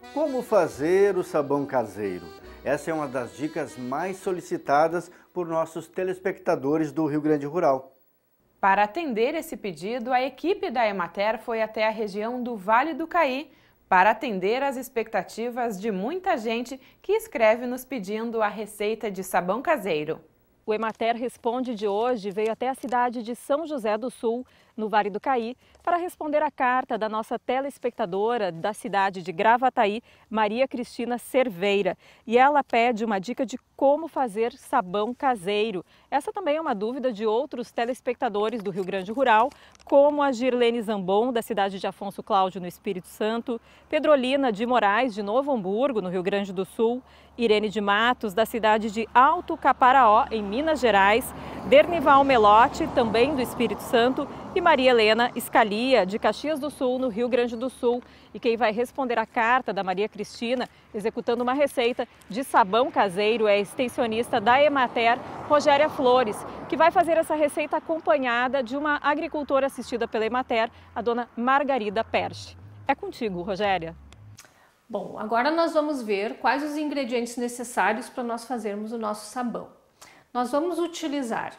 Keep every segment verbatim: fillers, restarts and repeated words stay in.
Como fazer o sabão caseiro? Essa é uma das dicas mais solicitadas por nossos telespectadores do Rio Grande Rural. Para atender esse pedido, a equipe da Emater foi até a região do Vale do Caí para atender às expectativas de muita gente que escreve nos pedindo a receita de sabão caseiro. O Emater Responde de hoje veio até a cidade de São José do Sul, no Vale do Caí, para responder a carta da nossa telespectadora da cidade de Gravataí, Maria Cristina Cerveira. E ela pede uma dica de como fazer sabão caseiro. Essa também é uma dúvida de outros telespectadores do Rio Grande Rural, como a Girlene Zambon, da cidade de Afonso Cláudio, no Espírito Santo, Pedrolina de Moraes, de Novo Hamburgo, no Rio Grande do Sul, Irene de Matos, da cidade de Alto Caparaó, em Minas Gerais, Dernival Melotti, também do Espírito Santo, e Maria Helena Escalia, de Caxias do Sul, no Rio Grande do Sul. E quem vai responder a carta da Maria Cristina, executando uma receita de sabão caseiro, é a extensionista da Emater, Rogéria Flores, que vai fazer essa receita acompanhada de uma agricultora assistida pela Emater, a dona Margarida Perche. É contigo, Rogéria. Bom, agora nós vamos ver quais os ingredientes necessários para nós fazermos o nosso sabão. Nós vamos utilizar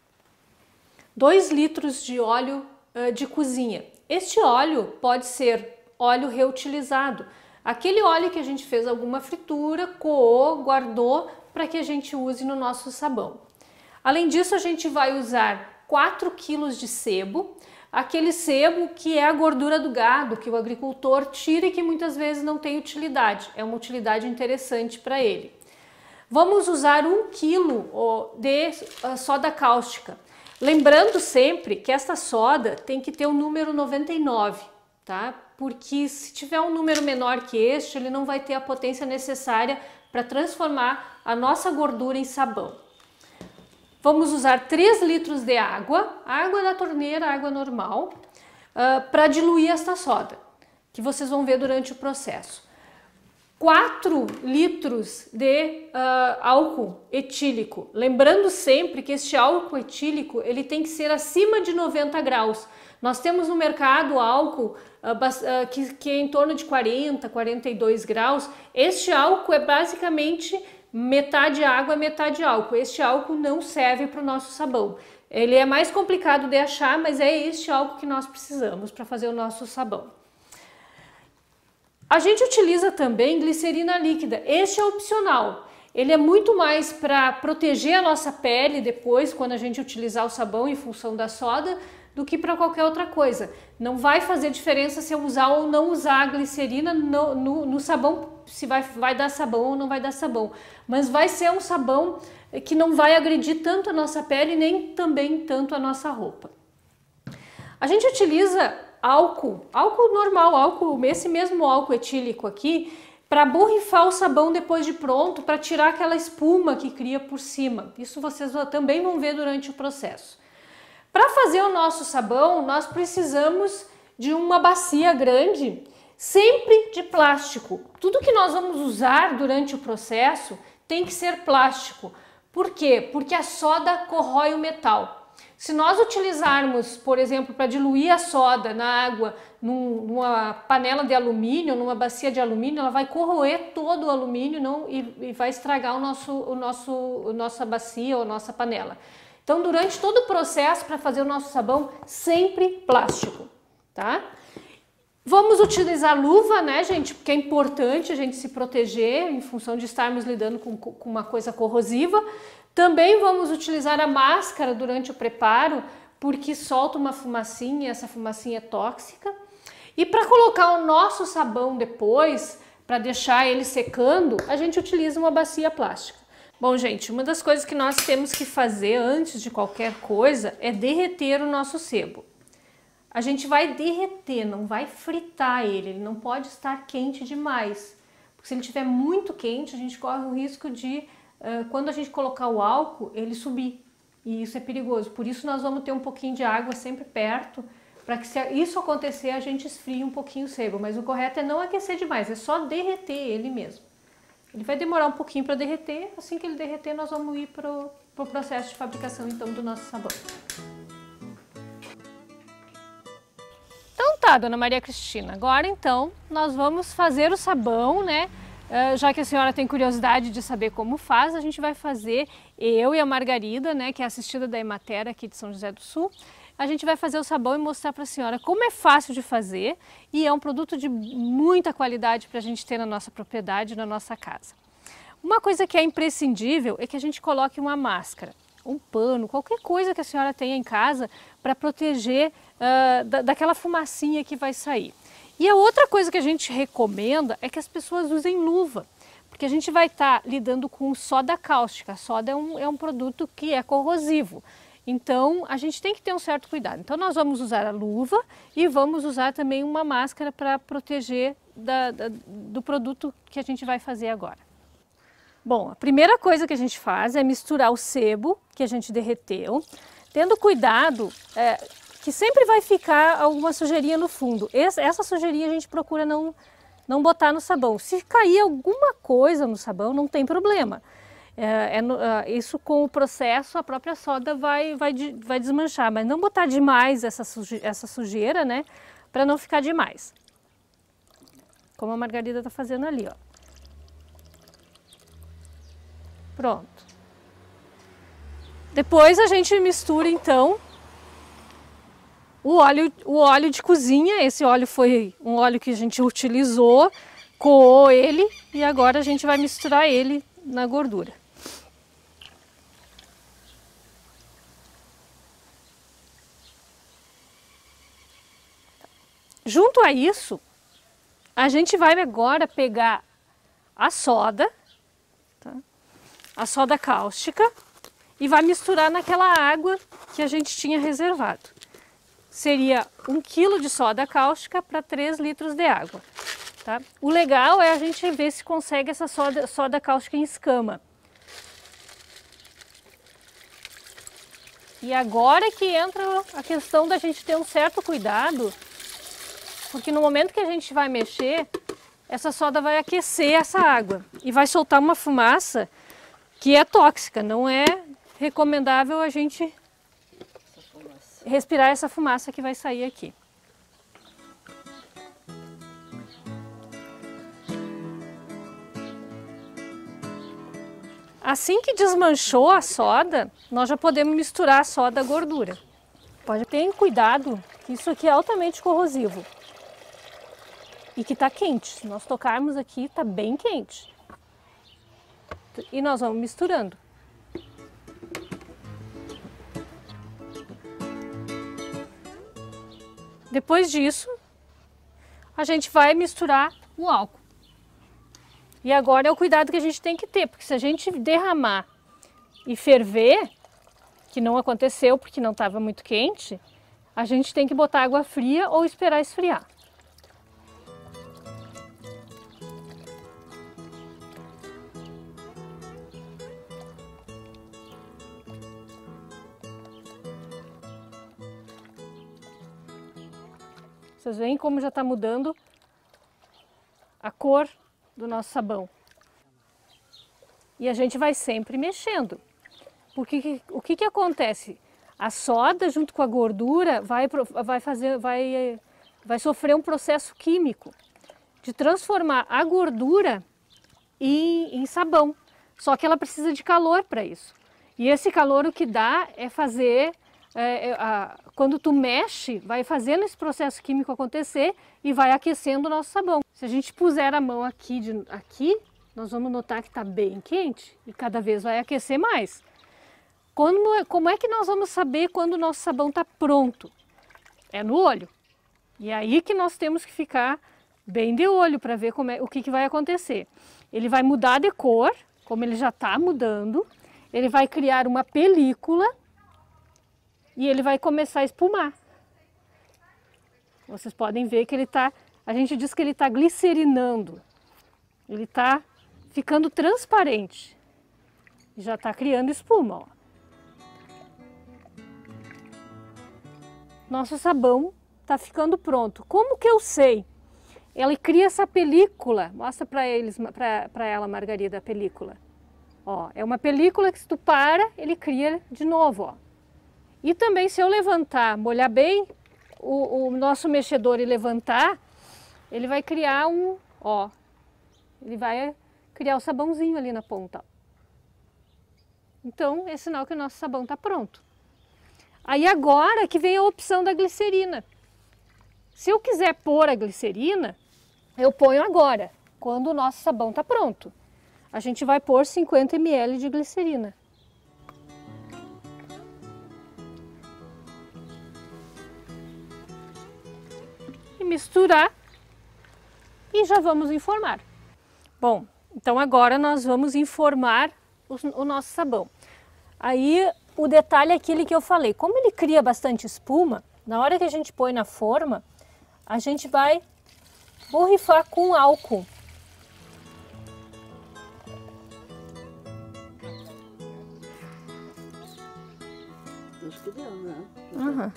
dois litros de óleo uh, de cozinha. Este óleo pode ser óleo reutilizado, aquele óleo que a gente fez alguma fritura, coou, guardou para que a gente use no nosso sabão. Além disso, a gente vai usar quatro quilos de sebo, aquele sebo que é a gordura do gado, que o agricultor tira e que muitas vezes não tem utilidade, é uma utilidade interessante para ele. Vamos usar um quilo de soda cáustica. Lembrando sempre que esta soda tem que ter o número noventa e nove, tá? Porque se tiver um número menor que este, ele não vai ter a potência necessária para transformar a nossa gordura em sabão. Vamos usar três litros de água, água da torneira, água normal, uh, para diluir esta soda, que vocês vão ver durante o processo. quatro litros de uh, álcool etílico. Lembrando sempre que este álcool etílico ele tem que ser acima de noventa graus. Nós temos no mercado álcool uh, uh, que, que é em torno de quarenta, quarenta e dois graus. Este álcool é basicamente metade água, metade álcool. Este álcool não serve para o nosso sabão. Ele é mais complicado de achar, mas é este álcool que nós precisamos para fazer o nosso sabão. A gente utiliza também glicerina líquida. Este é opcional. Ele é muito mais para proteger a nossa pele depois, quando a gente utilizar o sabão em função da soda, do que para qualquer outra coisa. Não vai fazer diferença se eu usar ou não usar a glicerina no, no, no sabão, se vai, vai dar sabão ou não vai dar sabão. Mas vai ser um sabão que não vai agredir tanto a nossa pele, nem também tanto a nossa roupa. A gente utiliza álcool, álcool normal, álcool, esse mesmo álcool etílico aqui, para borrifar o sabão depois de pronto, para tirar aquela espuma que cria por cima. Isso vocês também vão ver durante o processo. Para fazer o nosso sabão, nós precisamos de uma bacia grande, sempre de plástico. Tudo que nós vamos usar durante o processo tem que ser plástico. Por quê? Porque a soda corrói o metal. Se nós utilizarmos, por exemplo, para diluir a soda na água num, numa panela de alumínio, numa bacia de alumínio, ela vai corroer todo o alumínio não, e, e vai estragar o nosso, o nosso, a nossa bacia ou a nossa panela. Então, durante todo o processo para fazer o nosso sabão, sempre plástico, tá? Vamos utilizar luva, né, gente? Porque é importante a gente se proteger em função de estarmos lidando com, com uma coisa corrosiva. Também vamos utilizar a máscara durante o preparo, porque solta uma fumacinha e essa fumacinha é tóxica. E para colocar o nosso sabão depois, para deixar ele secando, a gente utiliza uma bacia plástica. Bom, gente, uma das coisas que nós temos que fazer antes de qualquer coisa é derreter o nosso sebo. A gente vai derreter, não vai fritar ele, ele não pode estar quente demais. Porque se ele estiver muito quente, a gente corre o risco de, uh, quando a gente colocar o álcool, ele subir. E isso é perigoso. Por isso nós vamos ter um pouquinho de água sempre perto, para que se isso acontecer, a gente esfrie um pouquinho o sebo. Mas o correto é não aquecer demais, é só derreter ele mesmo. Ele vai demorar um pouquinho para derreter, assim que ele derreter nós vamos ir para o pro processo de fabricação então do nosso sabão. tá, dona Maria Cristina, agora então nós vamos fazer o sabão, né? Uh, já que a senhora tem curiosidade de saber como faz, a gente vai fazer, eu e a Margarida, né, que é assistida da Emater aqui de São José do Sul, a gente vai fazer o sabão e mostrar para a senhora como é fácil de fazer e é um produto de muita qualidade para a gente ter na nossa propriedade, na nossa casa. Uma coisa que é imprescindível é que a gente coloque uma máscara, um pano, qualquer coisa que a senhora tenha em casa para proteger uh, da, daquela fumacinha que vai sair. E a outra coisa que a gente recomenda é que as pessoas usem luva, porque a gente vai estar tá lidando com soda cáustica. A soda é um, é um produto que é corrosivo, então a gente tem que ter um certo cuidado. Então nós vamos usar a luva e vamos usar também uma máscara para proteger da, da, do produto que a gente vai fazer agora. Bom, a primeira coisa que a gente faz é misturar o sebo que a gente derreteu, tendo cuidado é, que sempre vai ficar alguma sujeirinha no fundo. Essa, essa sujeirinha a gente procura não, não botar no sabão. Se cair alguma coisa no sabão, não tem problema. É, é no, é, isso com o processo a própria soda vai, vai, vai desmanchar, mas não botar demais essa, suje, essa sujeira, né, para não ficar demais. Como a Margarida está fazendo ali, ó. Pronto. Depois a gente mistura então o óleo, o óleo de cozinha. Esse óleo foi um óleo que a gente utilizou, coou ele e agora a gente vai misturar ele na gordura. Junto a isso, a gente vai agora pegar a soda, tá? A soda cáustica, e vai misturar naquela água que a gente tinha reservado. Seria um quilo de soda cáustica para três litros de água. Tá? O legal é a gente ver se consegue essa soda, soda cáustica em escama. E agora que entra a questão da gente ter um certo cuidado, porque no momento que a gente vai mexer, essa soda vai aquecer essa água e vai soltar uma fumaça que é tóxica, não é recomendável a gente respirar essa fumaça que vai sair aqui. Assim que desmanchou a soda, nós já podemos misturar a soda à gordura. Pode ter cuidado, que isso aqui é altamente corrosivo e que está quente. Se nós tocarmos aqui, está bem quente. E nós vamos misturando. Depois disso, a gente vai misturar o álcool. E agora é o cuidado que a gente tem que ter, porque se a gente derramar e ferver, que não aconteceu porque não estava muito quente, a gente tem que botar água fria ou esperar esfriar. Vocês veem como já está mudando a cor do nosso sabão. E a gente vai sempre mexendo. Porque o que que acontece? A soda junto com a gordura vai, vai, fazer, vai, vai sofrer um processo químico de transformar a gordura em, em sabão. Só que ela precisa de calor para isso. E esse calor o que dá é fazer... É, é, a, quando tu mexe, vai fazendo esse processo químico acontecer e vai aquecendo o nosso sabão. Se a gente puser a mão aqui, de, aqui nós vamos notar que está bem quente e cada vez vai aquecer mais. Quando, como é que nós vamos saber quando o nosso sabão está pronto? É no olho. E é aí que nós temos que ficar bem de olho para ver como é, o que, que vai acontecer. Ele vai mudar de cor, como ele já está mudando, ele vai criar uma película e ele vai começar a espumar. Vocês podem ver que ele está, a gente diz que ele está glicerinando. Ele está ficando transparente. Já está criando espuma, ó. Nosso sabão está ficando pronto. Como que eu sei? Ele cria essa película. Mostra para eles, para ela, Margarida, a película. Ó, é uma película que se tu para, ele cria de novo, ó. E também se eu levantar, molhar bem o, o nosso mexedor e levantar, ele vai criar um, ó, ele vai criar o sabãozinho ali na ponta. Então, é sinal que o nosso sabão está pronto. Aí agora que vem a opção da glicerina. Se eu quiser pôr a glicerina, eu ponho agora, quando o nosso sabão está pronto. A gente vai pôr cinquenta mililitros de glicerina. E misturar e já vamos informar. Bom, então agora nós vamos informar o, o nosso sabão. Aí o detalhe é aquele que eu falei, como ele cria bastante espuma, na hora que a gente põe na forma, a gente vai borrifar com álcool. Acho que deu, né? Uhum.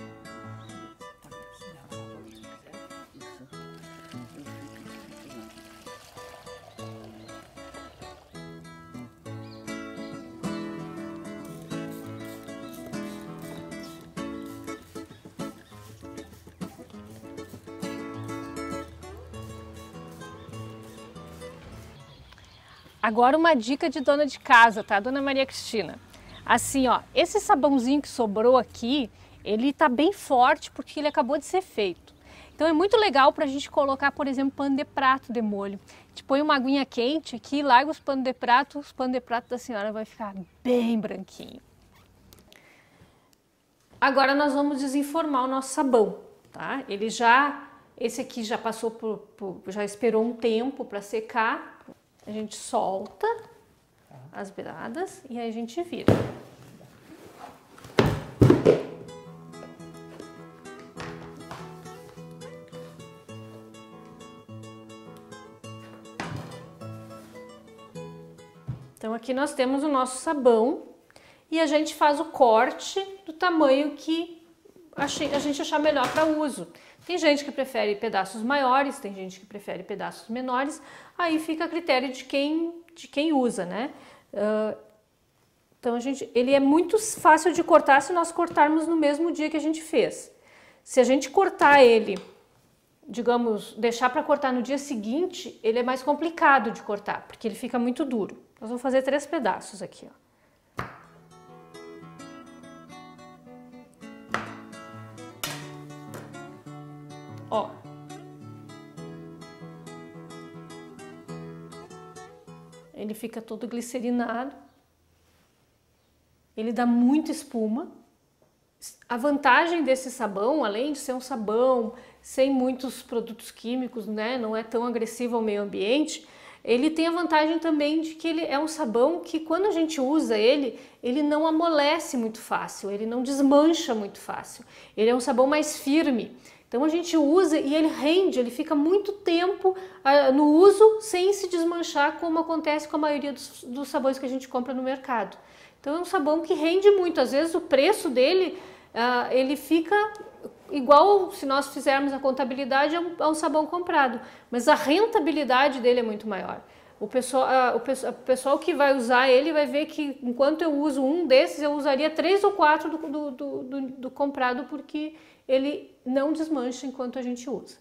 Agora uma dica de dona de casa, tá, dona Maria Cristina? Assim, ó, esse sabãozinho que sobrou aqui, ele tá bem forte porque ele acabou de ser feito. Então é muito legal para a gente colocar, por exemplo, pano de prato de molho. A gente põe uma aguinha quente aqui, larga os panos de prato, os panos de prato da senhora vai ficar bem branquinho. Agora nós vamos desenformar o nosso sabão, tá? Ele já, esse aqui já passou por, por já esperou um tempo para secar. A gente solta as beiradas e aí a gente vira. Então aqui nós temos o nosso sabão e a gente faz o corte do tamanho que a gente achar melhor para uso. Tem gente que prefere pedaços maiores, tem gente que prefere pedaços menores, aí fica a critério de quem, de quem usa, né? Uh, então a gente, ele é muito fácil de cortar se nós cortarmos no mesmo dia que a gente fez. Se a gente cortar ele, digamos, deixar para cortar no dia seguinte, ele é mais complicado de cortar, porque ele fica muito duro. Nós vamos fazer três pedaços aqui, ó. Ó. Ele fica todo glicerinado. Ele dá muita espuma. A vantagem desse sabão, além de ser um sabão sem muitos produtos químicos, né, não é tão agressivo ao meio ambiente, ele tem a vantagem também de que ele é um sabão que quando a gente usa ele, ele não amolece muito fácil, ele não desmancha muito fácil. Ele é um sabão mais firme. Então a gente usa e ele rende, ele fica muito tempo uh, no uso sem se desmanchar, como acontece com a maioria dos, dos sabões que a gente compra no mercado. Então é um sabão que rende muito, às vezes o preço dele, uh, ele fica igual se nós fizermos a contabilidade a um, a um sabão comprado, mas a rentabilidade dele é muito maior. O pessoal, uh, o, pessoal, o pessoal que vai usar ele vai ver que enquanto eu uso um desses, eu usaria três ou quatro do, do, do, do, do comprado, porque ele não desmancha enquanto a gente usa.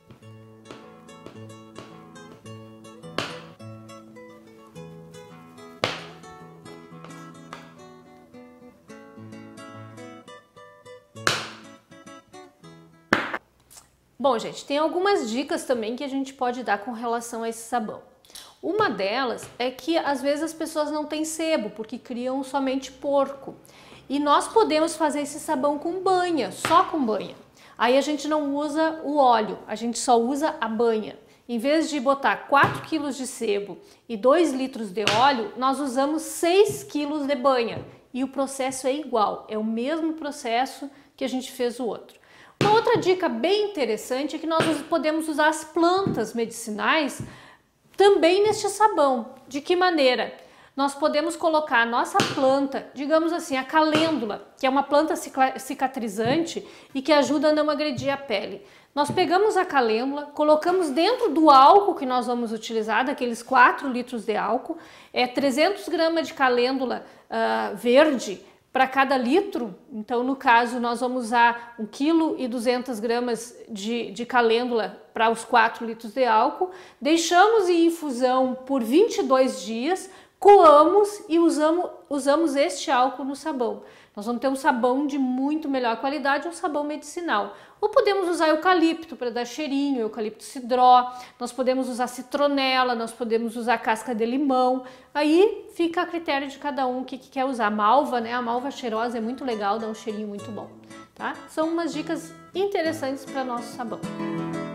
Bom, gente, tem algumas dicas também que a gente pode dar com relação a esse sabão. Uma delas é que às vezes as pessoas não têm sebo, porque criam somente porco. E nós podemos fazer esse sabão com banha, só com banha. Aí a gente não usa o óleo, a gente só usa a banha. Em vez de botar quatro quilos de sebo e dois litros de óleo, nós usamos seis quilos de banha. E o processo é igual, é o mesmo processo que a gente fez o outro. Uma outra dica bem interessante é que nós podemos usar as plantas medicinais também neste sabão. De que maneira? Nós podemos colocar a nossa planta, digamos assim, a calêndula, que é uma planta cicatrizante e que ajuda a não agredir a pele. Nós pegamos a calêndula, colocamos dentro do álcool que nós vamos utilizar, daqueles quatro litros de álcool, é trezentos gramas de calêndula uh, verde para cada litro. Então, no caso, nós vamos usar um vírgula duzentos gramas de, de calêndula para os quatro litros de álcool. Deixamos em infusão por vinte e dois dias, coamos e usamos, usamos este álcool no sabão. Nós vamos ter um sabão de muito melhor qualidade, um sabão medicinal. Ou podemos usar eucalipto para dar cheirinho, eucalipto cidró, nós podemos usar citronela, nós podemos usar casca de limão. Aí fica a critério de cada um o que, que quer usar. Malva, né? A malva cheirosa é muito legal, dá um cheirinho muito bom, tá? São umas dicas interessantes para nosso sabão.